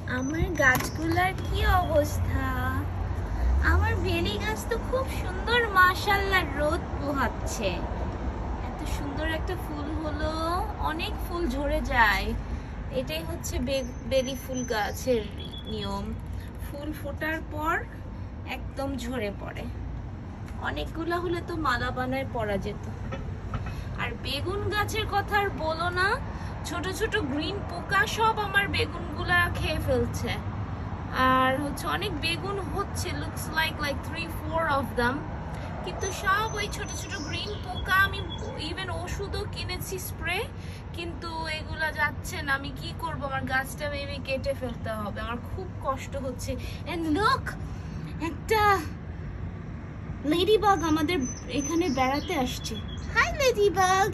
আমার গাছগুলার কি অবস্থা। আমার বেলি গাছ তো খুব সুন্দর, মাশাআল্লাহ, রোদ পোহাচ্ছে। এত সুন্দর একটা ফুল হলো, অনেক ফুল ঝরে যায়। এটাই হচ্ছে বেলি ফুল গাছের নিয়ম। ফুল ফোটার পর একদম ঝরে পড়ে। অনেকগুলা হলে তো মালা বানায় পরা যেত। আর বেগুন গাছের কথা আর বলো না, ছোট ছোট গ্রিন পোকা সব আমার বেগুনগুলা খেয়ে ফেলছে। আর হচ্ছে অনেক বেগুন হচ্ছে, লুকস লাইক 3-4 অফ দেম, কিন্তু সব ওই ছোট ছোট গ্রিন পোকা। আমি ইভেন ওষুধও কিনেছি, স্প্রে, কিন্তু এগুলা যাচ্ছে না। আমি কি করব, আমার গাছটা মেবি কেটে ফেলতে হবে। আমার খুব কষ্ট হচ্ছে। এন্ড লুক, একটা লেডিবাগ আমাদের এখানে বেড়াতে আসছে। Hi ladybug.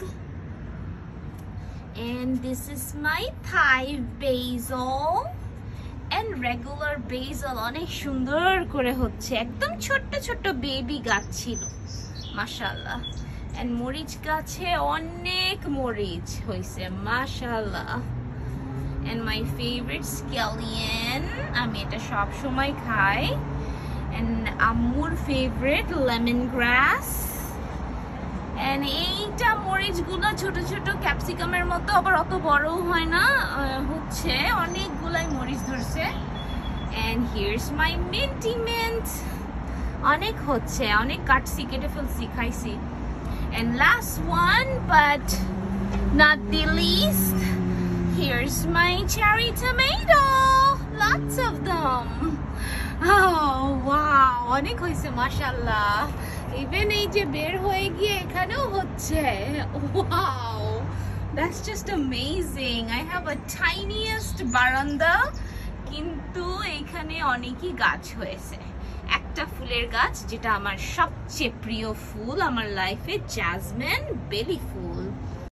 And this is my Thai basil and regular basil, অনেক সুন্দর করে হচ্ছে। একদম ছোট্ট ছোট্ট বেবি গাছ ছিল, মাশাআল্লাহ। and মরিচ গাছে অনেক মরিচ হয়েছে, মাশাআল্লাহ। and my favorite scallion, আমি এটা সব সময় খাই। and আম্মুর favorite lemongrass। and এইটা মরিচগুলো ছোট ছোট ক্যাপসিকামের মতো, আবার অত বড়ও হয় না, হচ্ছে অনেকগুলাই মরিচ ধরছে। and here's my minty mint, অনেক হচ্ছে, অনেক কাটছি, কেটে ফেলছি, খাইছি। and last one but not the least, here's my cherry tomato, lots of them. oh wow, অনেক হয়েছে, মাশাআল্লাহ। ইভেন এই যে বের হয়ে গিয়ে এখানেও হচ্ছে। wow, that's just amazing. I have a tiniest বারান্দা, কিন্তু এখানে অনেকই গাছ হয়েছে। একটা ফুলের গাছ, যেটা আমার সবচেয়ে প্রিয় ফুল আমার লাইফে, জ্যাসমিন বেলি ফুল।